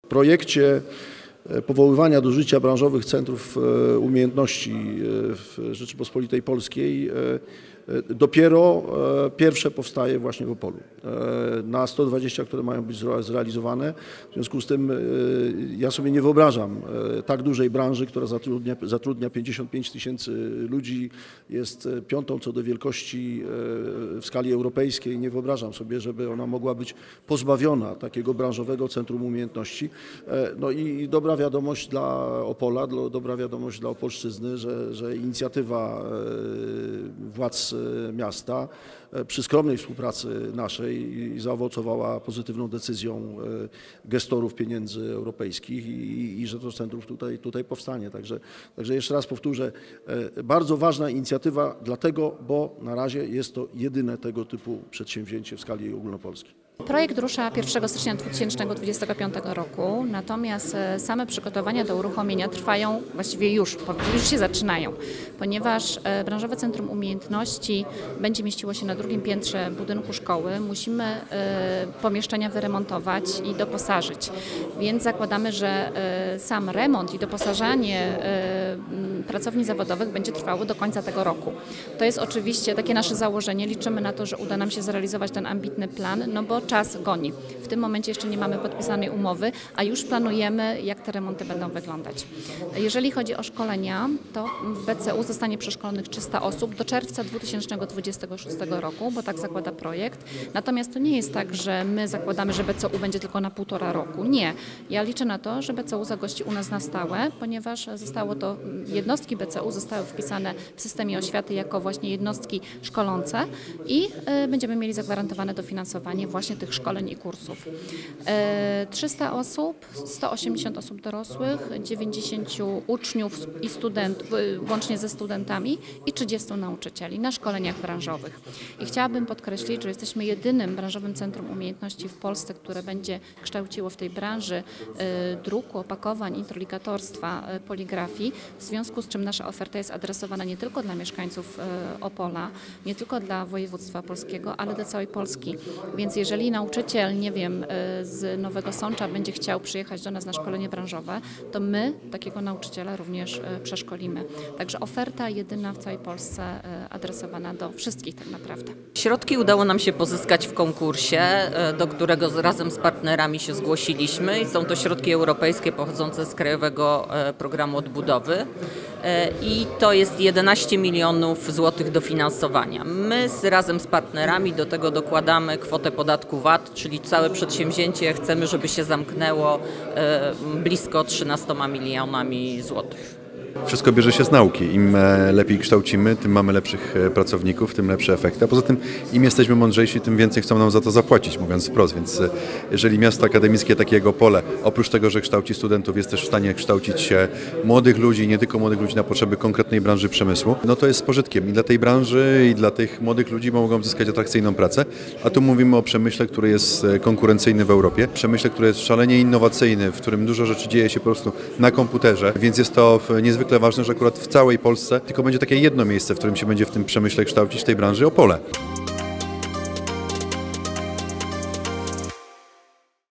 projekcie powoływania do życia branżowych centrów umiejętności w Rzeczypospolitej Polskiej dopiero pierwsze powstaje właśnie w Opolu. Na 120, które mają być zrealizowane. W związku z tym ja sobie nie wyobrażam tak dużej branży, która zatrudnia 55 000 ludzi, jest piątą co do wielkości w skali europejskiej. Nie wyobrażam sobie, żeby ona mogła być pozbawiona takiego branżowego centrum umiejętności. No i dobra wiadomość dla Opola, dobra wiadomość dla Opolszczyzny, że inicjatywa władz miasta przy skromnej współpracy naszej zaowocowała pozytywną decyzją gestorów pieniędzy europejskich i że to centrum tutaj powstanie. Także jeszcze raz powtórzę, bardzo ważna inicjatywa dlatego, bo na razie jest to jedyne tego typu przedsięwzięcie w skali ogólnopolskiej. Projekt rusza 1 stycznia 2025 roku, natomiast same przygotowania do uruchomienia trwają właściwie już się zaczynają, ponieważ Branżowe Centrum Umiejętności będzie mieściło się na drugim piętrze budynku szkoły. Musimy pomieszczenia wyremontować i doposażyć, więc zakładamy, że sam remont i doposażanie pracowni zawodowych będzie trwało do końca tego roku. To jest oczywiście takie nasze założenie. Liczymy na to, że uda nam się zrealizować ten ambitny plan, no bo czas goni. W tym momencie jeszcze nie mamy podpisanej umowy, a już planujemy, jak te remonty będą wyglądać. Jeżeli chodzi o szkolenia, to w BCU zostanie przeszkolonych 300 osób do czerwca 2026 roku, bo tak zakłada projekt. Natomiast to nie jest tak, że my zakładamy, że BCU będzie tylko na 1,5 roku. Nie. Ja liczę na to, że BCU zagości u nas na stałe, ponieważ jednostki BCU zostały wpisane w systemie oświaty jako właśnie jednostki szkolące i będziemy mieli zagwarantowane dofinansowanie właśnie tych szkoleń i kursów. 300 osób, 180 osób dorosłych, 90 uczniów i studentów, łącznie ze studentami i 30 nauczycieli na szkoleniach branżowych. I chciałabym podkreślić, że jesteśmy jedynym branżowym centrum umiejętności w Polsce, które będzie kształciło w tej branży druku, opakowań, introligatorstwa, poligrafii, w związku z czym nasza oferta jest adresowana nie tylko dla mieszkańców Opola, nie tylko dla województwa polskiego, ale dla całej Polski. Więc jeżeli nauczyciel, nie wiem, z Nowego Sącza będzie chciał przyjechać do nas na szkolenie branżowe, to my takiego nauczyciela również przeszkolimy. Także oferta jedyna w całej Polsce adresowana do wszystkich tak naprawdę. Środki udało nam się pozyskać w konkursie, do którego razem z partnerami się zgłosiliśmy i są to środki europejskie pochodzące z Krajowego Programu Odbudowy i to jest 11 milionów złotych dofinansowania. My razem z partnerami do tego dokładamy kwotę podatku VAT, czyli całe przedsięwzięcie chcemy, żeby się zamknęło blisko 13 milionami złotych. Wszystko bierze się z nauki. Im lepiej kształcimy, tym mamy lepszych pracowników, tym lepsze efekty. A poza tym im jesteśmy mądrzejsi, tym więcej chcą nam za to zapłacić, mówiąc wprost. Więc jeżeli miasto akademickie takiego Opole, oprócz tego, że kształci studentów, jest też w stanie kształcić młodych ludzi, nie tylko młodych ludzi na potrzeby konkretnej branży przemysłu, no to jest z pożytkiem i dla tej branży, i dla tych młodych ludzi, bo mogą zyskać atrakcyjną pracę. A tu mówimy o przemyśle, który jest konkurencyjny w Europie. Przemyśle, który jest szalenie innowacyjny, w którym dużo rzeczy dzieje się po prostu na komputerze, więc jest to niezwykle ważne, że akurat w całej Polsce tylko będzie takie jedno miejsce, w którym się będzie w tym przemyśle kształcić, w tej branży Opole.